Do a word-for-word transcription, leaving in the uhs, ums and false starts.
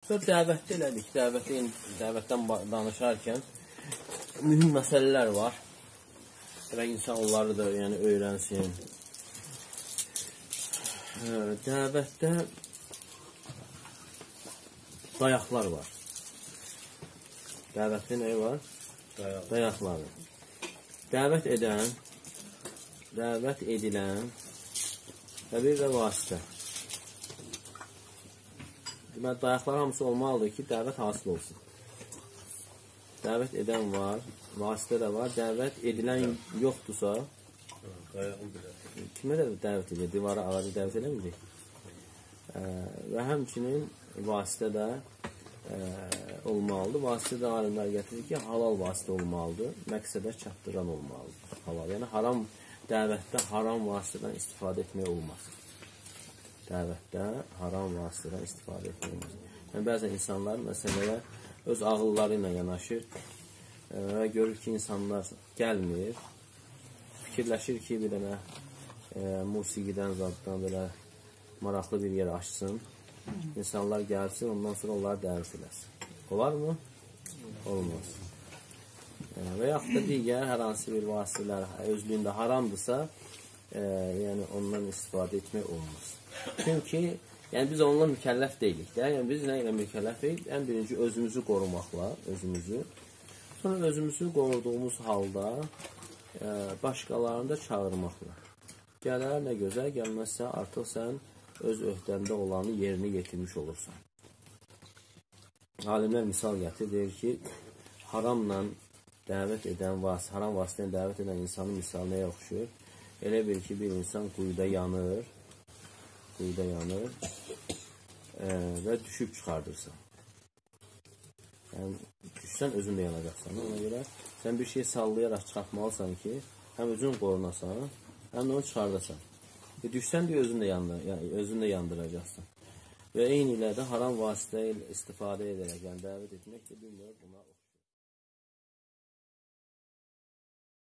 Və dəvətdə elədik, dəvətin, dəvətdən danışarkən mühüm məsələlər var. Və insan onları da yəni, öyrənsin. Dəvətdə dayaqlar var. Dəvətdə nə var? Dayaq. Dayaqları. Dəvət edən, dəvət edilən və bir də vasitə. Deməli, dayaqlar hamısı olmalıdır ki, dəvət hasil olsun. Dəvət edən var, vasitə də var. Dəvət edilən yoxdursa, kimə də dəvət edir? Divara, ağacı dəvət eləməyəcək. Və həmçinin vasitə də olmalıdır. Vasitə də alimlər gətirir ki, halal vasitə olmalıdır. Məqsədə çatdıran olmalıdır. Halal. Yəni, haram dəvətdə haram vasitədən istifadə etmək olmaz. Dəvətdə haram vasitədən istifadə etmək olmaz. Yəni, bəzən insanlar məsələyə öz ağılları ilə yanaşır və görür ki, insanlar gəlmir. Fikirləşir ki, bir dənə musiqidən, zaddan belə maraqlı bir yer açsın. İnsanlar gəlsin, ondan sonra onları dəvət eləsin. Olar mı? Olmaz. Və yaxud da digər hər hansı bir vasitələr özlüyündə haramdırsa, yəni ondan istifadə etmək olmaz. Çünki yəni biz onunla mükəlləf deyilik də. Yəni biz nə ilə mükəlləfik? Ən birinci özümüzü qorumaqla, özümüzü. Sonra özümüzü qoruduğumuz halda başqalarını da çağırmaqla. Gələr, nə gözəl, gəlməzsə artıq sən öz öhdəndə olanı yerini yetirmiş olursan. Alimlər misal gətirir, deyir ki, haramla dəvət edən, haram vasitəni dəvət edən insanın misalı nəyə oxşuyur? Elə bil ki, bir insan quyuda yanır, quyuda yanır və düşüb çıxardırsan. Yəni, düşsən, özün də yanacaqsan. Ona görə sən bir şey sallayaraq çıxartmalısan ki, həm özün qorunasan, həm də onu çıxardasan. Düşsən deyə özün də yandıracaqsan. Və eyni ilə də haram vasitə ilə istifadə edərək, yəni dəvət etmək də bilmir buna oxşuyur.